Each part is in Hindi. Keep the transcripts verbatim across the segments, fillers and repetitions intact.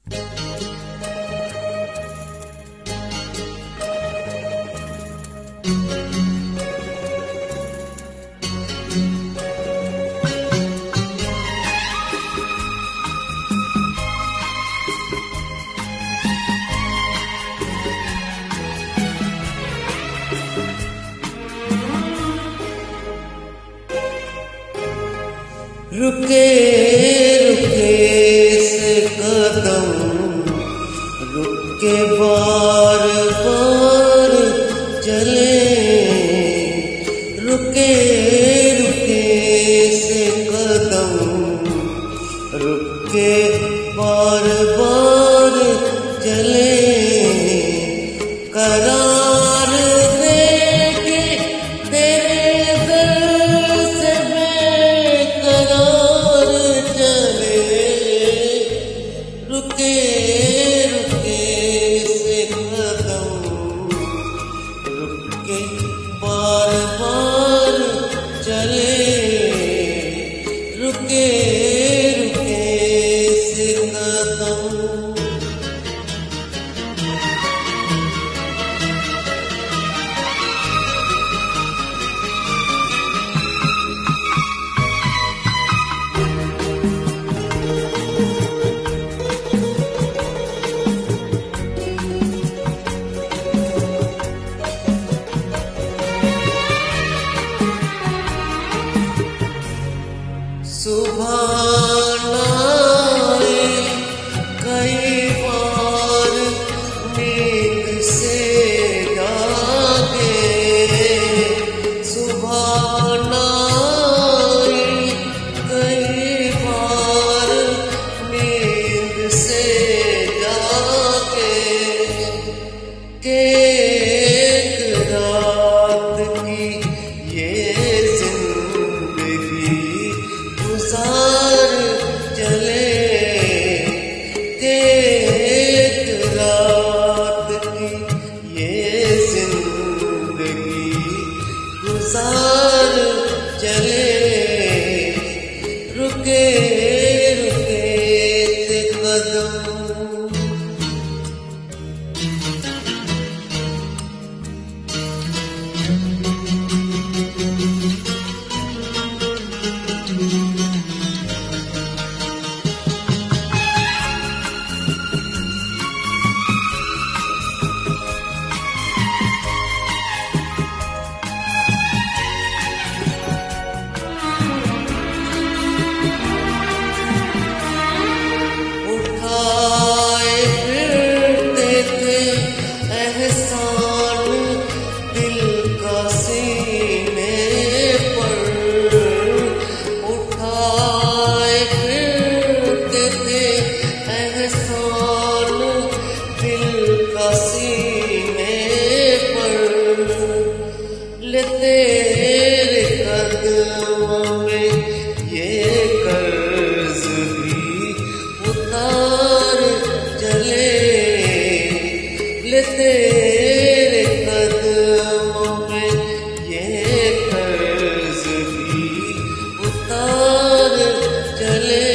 रुके रुके से कदम, रुके बार बार चले। रुके रुके से कदम, रुके बार बार चले। करार देके तेरे दर से बेकरार चले। रुके रुके से कदम, रुके बार बार चले। रुके रुके से कदम। सुबह आए कई बार नींद से जागे। सुबह आए कई बार नींद से जागे। के एक रात की ये गुजार चले। एक रात की ये जिंदगी गुजार चले। रुके रुके से कदम। तेरे कदमों में ये कर्ज भी उतार चले। ले तेरे कदमों में ये कर्ज भी उतार चले।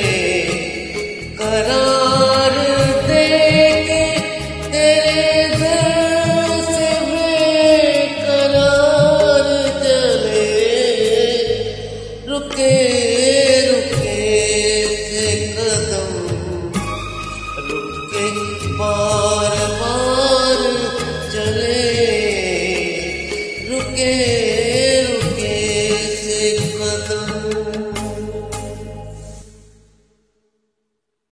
करार देके तेरे दर से बेकरार चले। रुके रुके से कदम, रुके बार बार चले। रुके रुके से कदम।